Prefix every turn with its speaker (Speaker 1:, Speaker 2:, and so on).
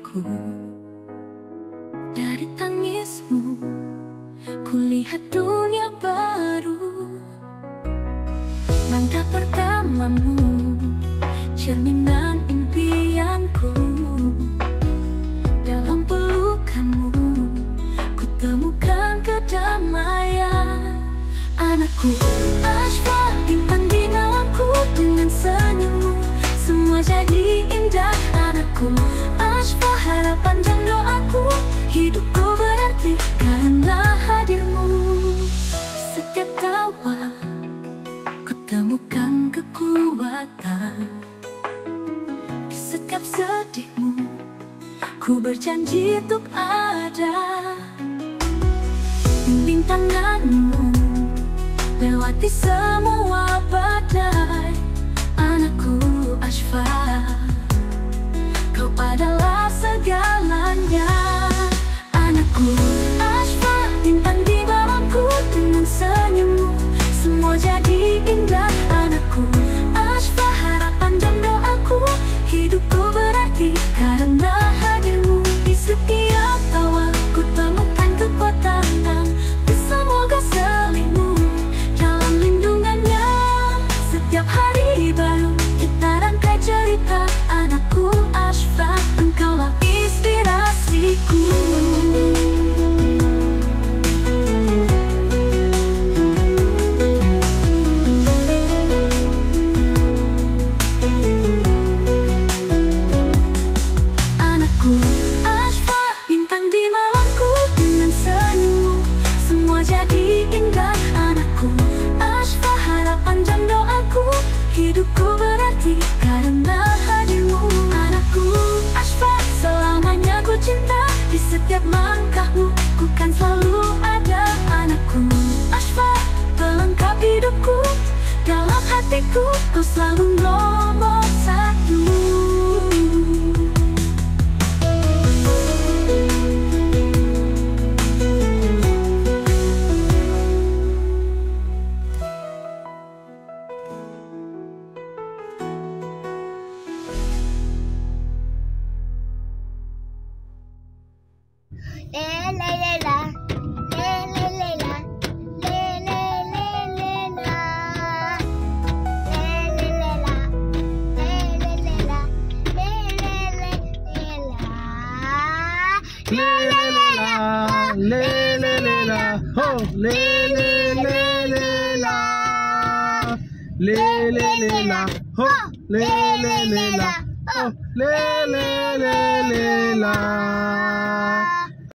Speaker 1: hatiku. Dari tangismu kulihat dunia baru. Mangga pertamamu, cerminan impianku. Dalam pelukanmu kutemukan kedamaian. Anakku, Ashfa, bintang di malamku. Dengan senyummu semua jadi indah. Anakku, Ashfa, harapan dan doaku. Hidupku berarti karena hadirmu. Setiap tawa ku temukan kekuatan. Di setiap sedihmu ku berjanji untuk ada. Bimbing tanganmu lewati semua badai. Anakku Ashfa, kau adalah segalanya. Anakku Ashfa, bintang di malamku. Dengan senyummu semua jadi indah. Anakku Ashfa, harapan dan doaku. Hidupku berarti karena hadirmu. Di setiap tawa ku temukan kekuatan dan semoga selimu dalam lindungannya. Setiap hari baru kita rangkai cerita. Anakku Ashfa, engkaulah inspirasiku. Anakku Ashfa, bintang di malamku. Dengan senyummu semua jadi indah. Anakku Ashfa, harapan dan doaku. Hidupku berarti karena hadirmu. Anakku Ashfa, selamanya ku cinta. Di setiap langkahmu ku kan selalu ada. Anakku Ashfa, pelengkap hidupku. Dalam hatiku kau selalu nomor satu.
Speaker 2: La